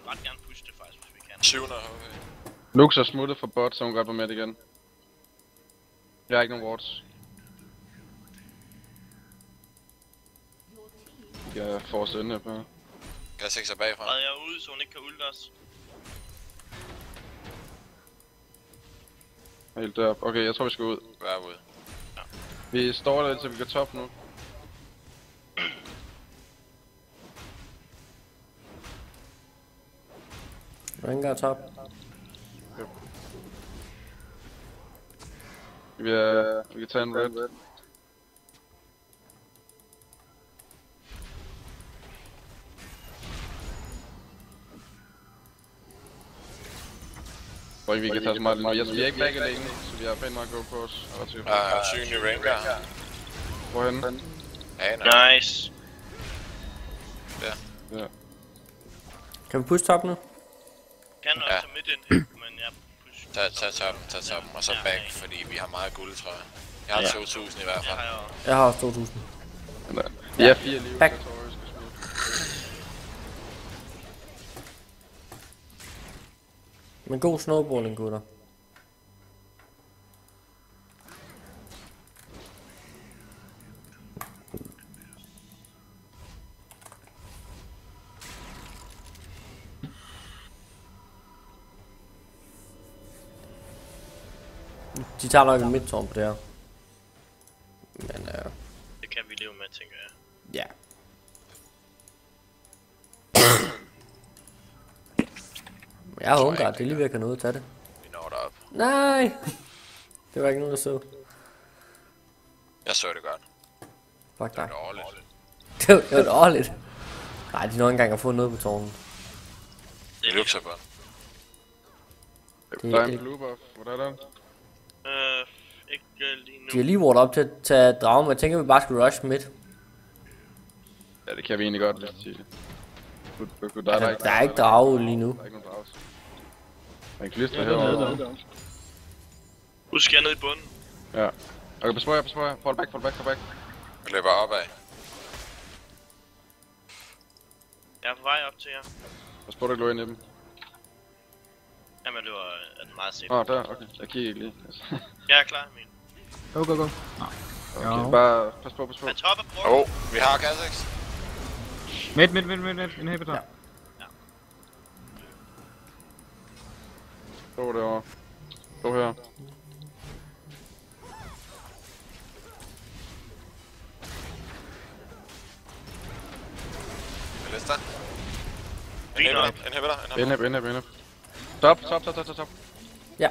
ret gerne pushe det faktisk, hvis vi kan. 700 HP. Lux er smuttet for bot, så hun godt var med igen. Jeg har ikke nogen wards. Jeg får sende på. Kan jeg se sig bagfra? Og jeg er ude, så hun ikke kan ulte os. Helt derop. Okay, jeg tror vi skal ud. Vær ude. Ja. Vi står der, så vi kan top nu. Rengar top. Vi kan tage en red. Hvor vi kan tage så meget. Vi er ikke bagge længe, så vi har pænt meget at gå på os. Synlig Rengar. Hvorhenne? Ja, nej. Nice. Ja. Kan vi pushe top nu? Kan også midt ind, men jeg pusher. Tag toppen, og så back, fordi vi har meget guld, tror jeg. Jeg har 2000 i hvert fald. Jeg har også 2000. Ja, 4 liv. Back. Men god snowballing, gutter. De tager nok en midtårn på det her. Men det kan vi leve med, tænker jeg. ja. Jeg har Hungar, det er lige ved at kan nå at tage det. Vi når derop. Nej! Det var ikke nogen, der så. Jeg så det godt. Fuck dig. Dårligt. Det var dårligt. Nej, de når ikke engang at få noget på tårnen. Det lukser på. Der er en blue buff. Hvor er der? Ikke lige nu. De har lige ward op til at tage dragen, men jeg tænker, at vi bare skal rush midt. Ja, det kan vi egentlig godt, hvis det siger. Der er ikke drage lige nu. Der er ikke nogen drage. Der er en klister herovre. Husk jer ned i bunden. Ja. Okay, pas på jer. Fall back. Vi løber opad. Jeg er på vej op til jer. Pas på, der glå ind i dem. Jamen, det var meget safe. Der, okay. Jeg kigger ikke lige. Jeg er klar, min. Go. Okay, bare pas på. Han topper på. Vi har Kha'Zix. Midt. Inhibitor. Ja. Stå derovre. Stå her. Lister. Inhib. Top. Ja.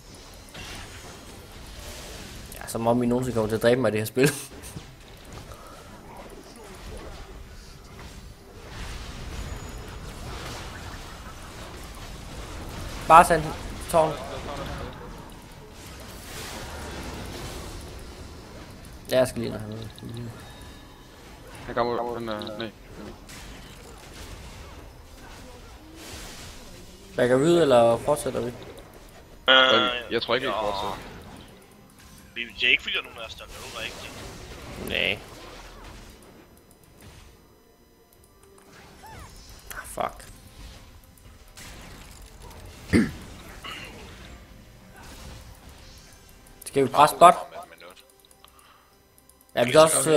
Ja, som om I nogensinde kommer til at dræbe mig i det her spil. Bare send tårn. Ja, jeg skal lige have noget. Jeg kommer ud. Nej. Backer vi ud, eller fortsætter vi? Jeg tror ikke, vi fortsætter. Det er ikke fordi, der er nogen af os, der løber rigtigt. Nej. Fuck. Skal vi presse bot? Ja, vi kan også...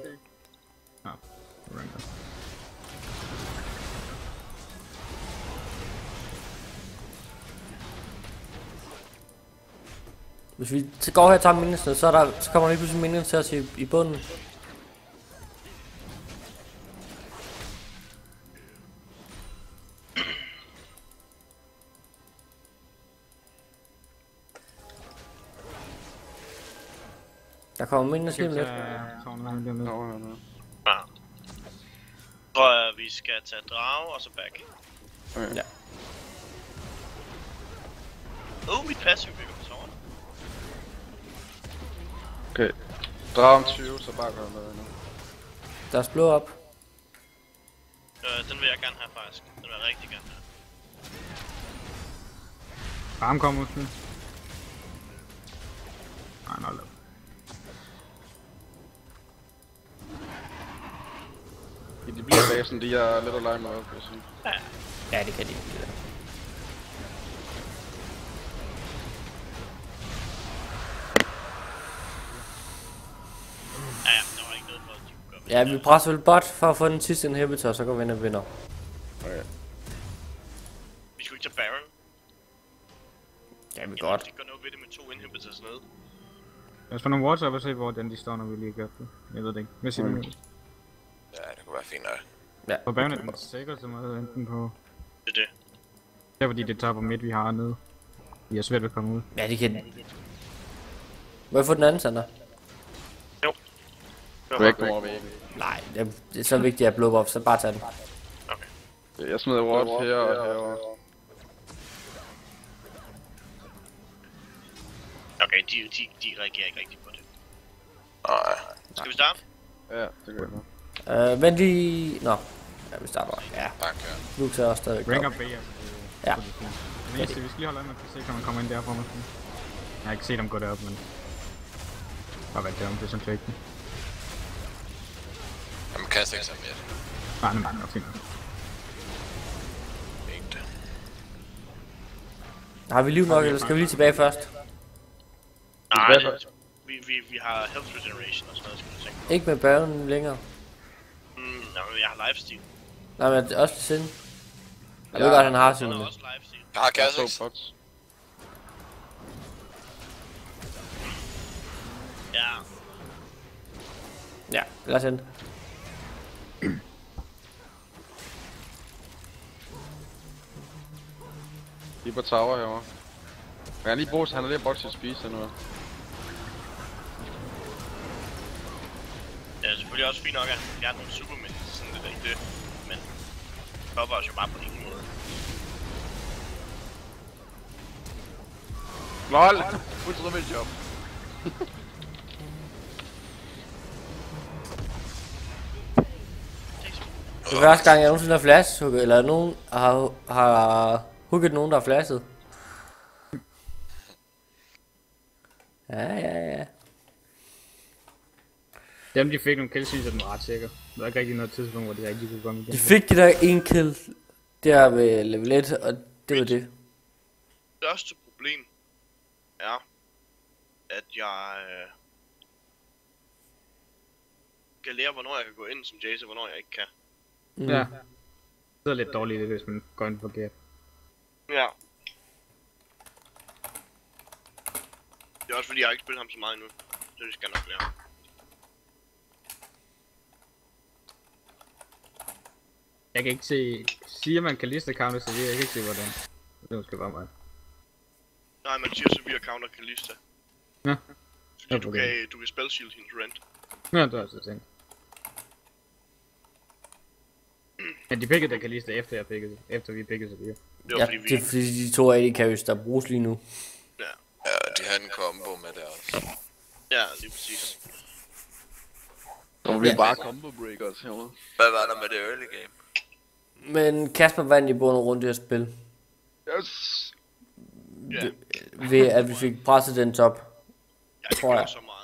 Hvis vi går her og tager minionsene, så kommer der lige pludselig minions til os i bunden. Der kommer minions lige om lidt. Ja. Tror jeg, vi skal tage drage og så back. Okay. Ja. Mit passive bygger på tårnet. Okay. Drag om 20, så bare gør noget nu. Der er blå op. Den vil jeg gerne have faktisk. Den vil jeg rigtig gerne have. Farm kommer måske. Nej, De bliver basen, de er lidt at lege med op, vil jeg sige. Ja. Ja, det kan de. Ja, der var ikke noget for, at de kunne gøre. Ja, vi presser vel bot for at få den sidste inhibitor, så går vi ind og vinder. Okay. Vi skulle ikke tage Baron. Ja, vi godt. Det gør noget ved det med 2 inhibitors nede. Lad os få nogle wards op og se, hvor de står, når vi lige gør det. Jeg ved det ikke. Hvad siger du? Ja, det kunne være fint nok. På banen er den sikreste måde enten på... Det er det. Det er fordi det top og midt vi har nede. Vi er svært ved at komme ud. Ja, de kan. Må jeg få den anden, Sander? Jo. Du er ikke kommer over væggen. Nej, det er så vigtigt at blå op, så bare tag den. Okay. Jeg smider ward her og herovre. Okay, de reagerer ikke rigtigt på det. Nej. Skal vi starte? Ja, det gør jeg. Vent lige... Nå. Ja, vi starter bare. Ja, Bare kør. Luke er også stadigvæk Rank op. up B, altså. Ja. Det eneste, vi skal lige holde øje med, at se, kan man komme ind derfra måske. Jeg har ikke set dem gå derop, men... Bare vent derom, det er sådan fake. Jamen, kaster ikke så mere. Nej, nej, nej, fint. Fint. Har vi liv nok, eller skal vi lige tilbage først? Nej, vi har health regeneration og sådan noget, skal du tænke. Ikke med Baron længere. Nej, men jeg har lifesteal. Nej, men også til siden. Jeg ved godt, han har Den sin. er også lifesteal. Jeg har Jeg kaster så ikke. bots. Ja. Ja, lad os hente. Lige på tower herovre. Men han lige bruge, han er lige bots til at spise nu. Det er selvfølgelig også fint nok, at vi har nogle supermænd, sådan det er ikke det. Men cover os jo bare på ingen måde. LOL! Ultra job. Det er første gang, jeg nogensinde har flashhugget, eller nogen har hugget nogen, der har flashet. Ja. Dem de fik nogle kills, synes jeg, den var ret sikker. Der var ikke rigtig noget tidspunkt, hvor de rigtig kunne komme igen. De fik de der en kill der ved level 1, og det var det. Største problem er, at jeg kan lære, hvornår jeg kan gå ind som Jace, og hvornår jeg ikke kan. Ja. Det er lidt dårligt, hvis man går ind forkert. Ja. Det er også fordi, jeg har ikke spillet ham så meget endnu. Så det skal jeg nok lære. Jeg kan ikke se... Siger man kan liste counter, så jeg kan ikke se hvordan. Det er måske bare mig. Nej, man siger så, vi har counter Kalista. Ja. Fordi du kan spellshield hendes rent. Ja, det er også tænkt. Men de pikkede der Kalista efter jeg pikkede, efter vi pikkede så videre. Det var Ja, fordi vi... det er fordi de to AD carries, der bruges lige nu. Ja. Ja, de havde en combo med det også. Ja, lige præcis. Så må vi bare combo breakers herovre. Hvad var der med det early game? Men Kasper vandt i bund og rundt det her spil. Yes! Ja. Ved at vi fik presset den top. Ja, det tror jeg. gør så meget.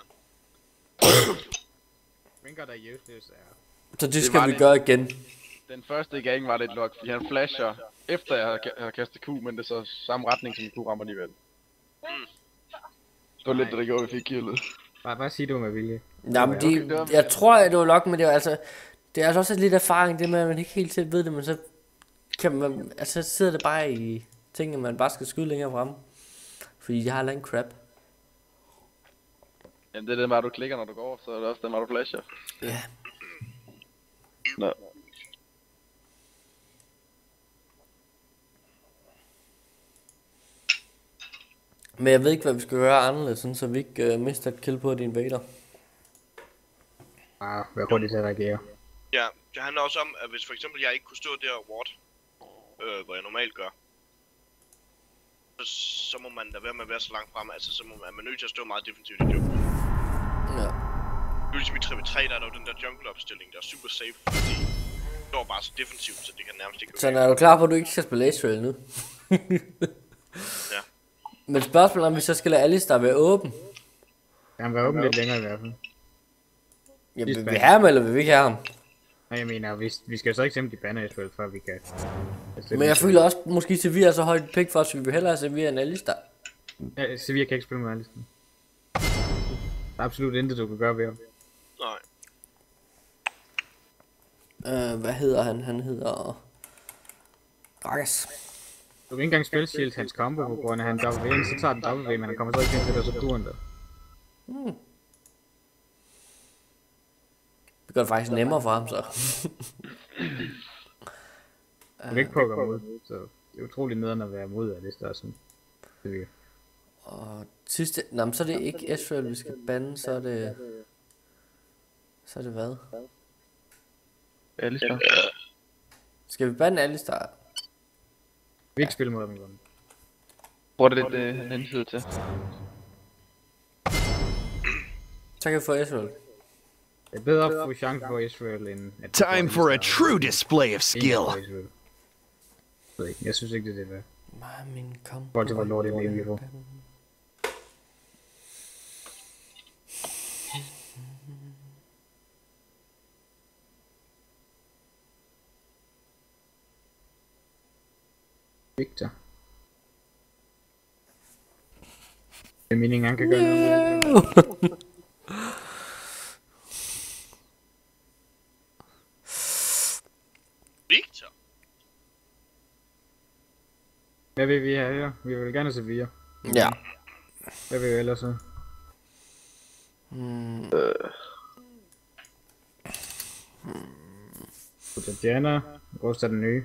Ringer der useless er... Så det Det skal var vi det. gøre igen. Den første gang var lidt lok, fordi han flasher efter jeg har kastet Q, men det er så samme retning som Q rammer alligevel. Det var lidt det, der gjorde, at vi fik killet. Bare sig du med vilje. Jamen, jeg tror, at det var nok, men det var altså... Det er altså også lidt erfaring, det med, at man ikke helt selv ved det, men så kan man... Altså, så sidder det bare i ting, at man bare skal skyde længere frem. Fordi de har lavet en crap. Jamen det er den vej, du klikker, når du går, så er det også den vej, du flasher. Ja. Nå. Men jeg ved ikke, hvad vi skal gøre anderledes, sådan, så vi ikke mister et kill på din invader. Vær hurtigt til at reagere. Ja, det handler også om, at hvis for eksempel jeg ikke kunne stå der ward, hvor jeg normalt gør, så må man da være med at være så langt frem, altså så må man nødt til at stå meget defensivt i jungle. Ja. Nu ligesom i 3v3, der er der jo den der jungle opstilling, der er super safe, fordi det står bare så defensivt, så det kan nærmest ikke gå. Så er du klar på, at du ikke skal spille Astral nu? Ja. Men spørgsmålet er, om vi så skal lade Alistar være åben. Han var åben lidt længere i hvert fald. Ja, vil vi have ham, eller vil vi ikke have ham? Nej, jeg mener, vi skal jo så ikke simpelthen banner Israel, før vi kan... Men jeg føler også, måske Sevilla er så højt pick for os, vi vil hellere have Sevilla end Alistar. Ja, Sevilla kan ikke spille med Alistar. Der er absolut intet, du kan gøre ved ham. Nej. Hvad hedder han? Han hedder... Gragas. Du kan ikke engang spille shield hans combo på grund af han W, så tager den W, men han kommer så ikke ind til det, og så duer han der. Det gør det faktisk nemmere for ham så. Du kan ikke prøve at komme ud, så det er utroligt nederen at være mod af det, der er sådan. Det virker. Og sidste... Nå, men så er det ikke Ezreal, vi skal bande, så er det... Så er det hvad? Alistar. Skal vi bande Alistar? Vi ikke spille mod dem igen. Hvor er det lidt han henside til? Så kan vi få Ezreal. Det er bedre at få chance for Israel end... Time for a true display of skill. Jeg synes ikke, det er det værd. Min kom. Hvor det var lort i lane, vi får. Victor. Det er meningen, han kan gøre noget. Victor? Hvad vil vi have her? Vi vil gerne se Sevilla. Ja. Hvad vil vi ellers så? Diana. Rust er den nye.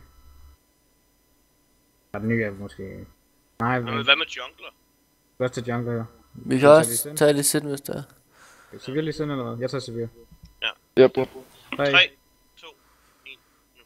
Er den nye er måske... Nej, Hvad med jungler? Rust er jungler her. Vi kan også tage det sind, hvis det er. Sevilla lige siden eller hvad? Jeg tager Sevilla. Ja, bro. 3, 2, 1, nu.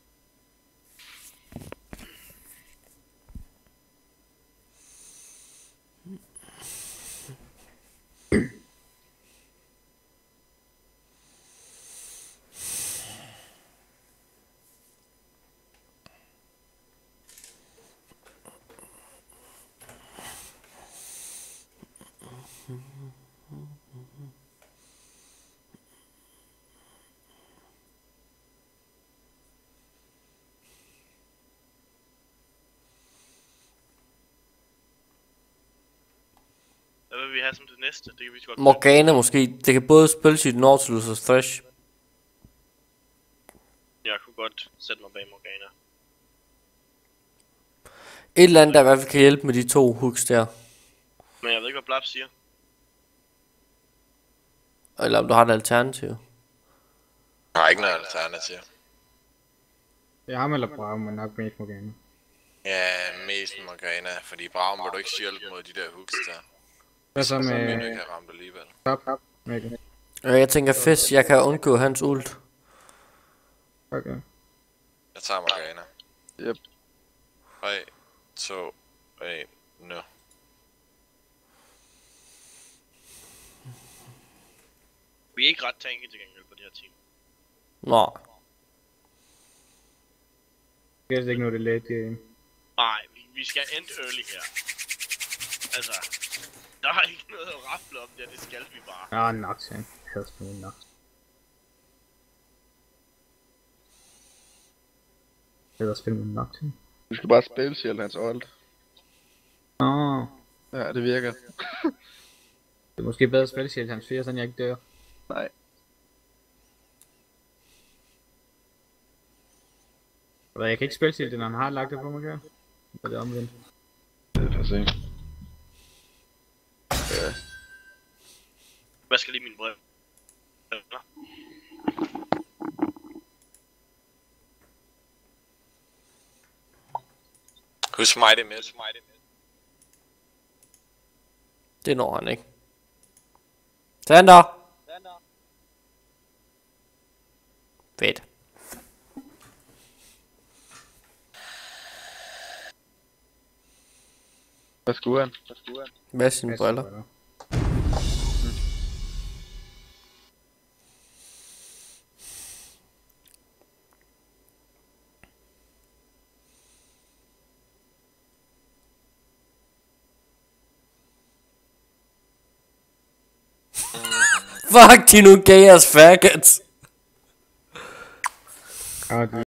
Hvad vil vi have som det næste? Det kan vi godt. Morgana måske. Det kan både spille sit Nautilus og Thresh. Jeg kunne godt sætte mig bag Morgana. Et eller andet, der i hvert fald kan hjælpe med de to hooks der. Men jeg ved ikke, hvad Blab siger. Eller om du har et alternativ. Jeg har ikke noget alternativ. Jeg har meldt Braum, men nok mest Morgana. Ja, mest Morgana, fordi Braum vil du ikke shield mod de der hooks der. Hvad så Så vil du med... ikke have ramt alligevel. Top. Mikkel. Jeg tænker Fizz, jeg kan undgå hans ult. Okay. Jeg tager Morgana. Yep. 3, 2, 1, nu. Vi er ikke ret tanky til gengæld på det her team. Nå. Jeg ved ikke noget, det er late game. Nej, vi skal end early her. Altså, der er ikke noget at rafle om der, det skal vi bare. Nox, han. Havde spillet Nox. Jeg havde spillet med Nox. Du skal bare spille selv hans ult. Åh. Ja, det virker. Det er måske bedre at spille shield hans 4, så jeg ikke dør. Nej. Jeg kan ikke spille shield, når han har lagt det på mig, gør. Så det er omvendt. Det er for sent. Hvad skal lige min brev? Husk mig det med. Det når han ikke. Sander! Fedt. Hvad skulle han? Hvad er sine briller? Fuck, de nu gav os faggots. Ah,